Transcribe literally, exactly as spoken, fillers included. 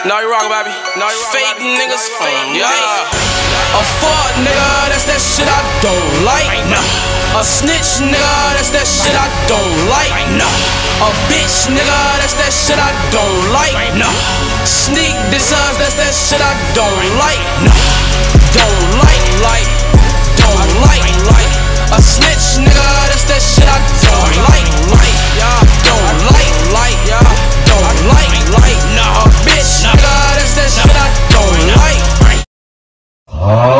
No, you rock, baby. No, you rock, fake baby. Niggas, no, fake, yeah. A fuck nigga, that's that shit I don't like. Nah. A snitch nigga, that's that shit I don't like. Nah. A bitch nigga, that's that shit I don't like. Nah. Sneak dissers, that's that shit I don't like. Nah. Don't like, like, don't like, like. A snitch nigga, that's that shit I don't like, like. Don't like, like, don't like, like. Nah. A bitch nigga, that's that shit I don't like.